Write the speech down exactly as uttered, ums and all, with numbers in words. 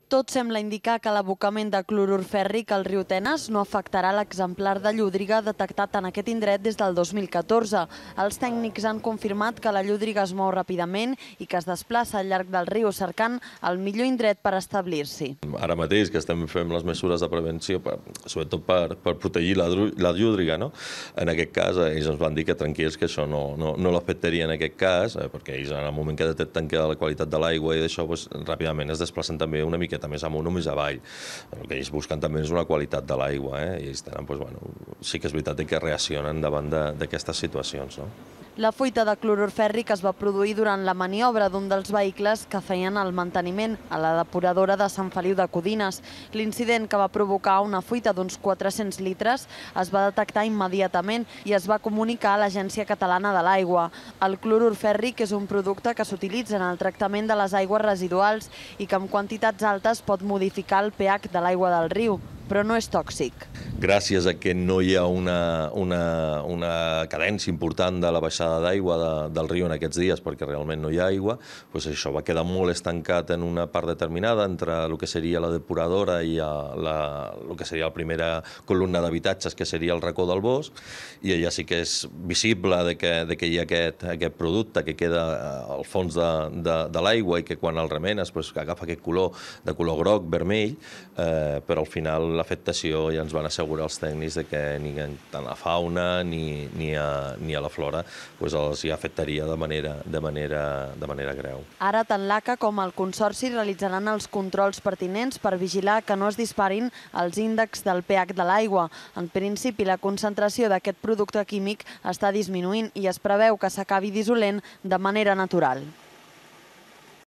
Tot sembla indicar que l'abocament de clorur fèrric al riu Tenes no afectarà l'exemplar de llúdriga detectat en aquest indret des del dos mil catorze. Els tècnics han confirmat que la llúdriga es mou ràpidament i que es desplaça al llarg del riu cercant el millor indret per establir-s'hi. Ara mateix que estem fent les mesures de prevenció, per, sobretot per, per protegir la, la llúdriga, no? En aquest cas, ells ens van dir que tranquils, que això no, no, no l'afectaria en aquest cas, eh, perquè ells en el moment que detecten que la qualitat de l'aigua i d'això, pues, ràpidament es desplacen també una mica més amunt o més avall. El que ells busquen també és una qualitat de l'aigua, eh? I ells tenen, doncs, bueno, sí que és veritat que reaccionen davant d'aquestes situacions, no? La fuita de clorur fèrric es va produir durant la maniobra d'un dels vehicles que feien el manteniment a la depuradora de Sant Feliu de Codines. L'incident, que va provocar una fuita d'uns quatre-cents litres, es va detectar immediatament i es va comunicar a l'Agència Catalana de l'Aigua. El clorur fèrric és un producte que s'utilitza en el tractament de les aigües residuals i que amb quantitats altes pot modificar el pH de l'aigua del riu, però no és tòxic. Gràcies a que no hi ha una, una, una cadència important de la baixada d'aigua de, del riu en aquests dies, perquè realment no hi ha aigua, doncs això va quedar molt estancat en una part determinada entre el que seria la depuradora i la, el que seria la primera columna d'habitatges, que seria el racó del bosc, i allà sí que és visible de que, de que hi ha aquest, aquest producte que queda al fons de, de, de l'aigua i que quan el remenes doncs, agafa aquest color de color groc, vermell, eh, però al final l'afectació ja ens van assegurar els tècnics de que ni tant la fauna ni, ni, a, ni a la flora doncs els hi afectaria de manera, de, manera, de manera greu. Ara tant l'A C A com el Consorci realitzaran els controls pertinents per vigilar que no es disparin els índexs del pH de l'aigua. En principi, la concentració d'aquest producte químic està disminuint i es preveu que s'acabi dissolent de manera natural.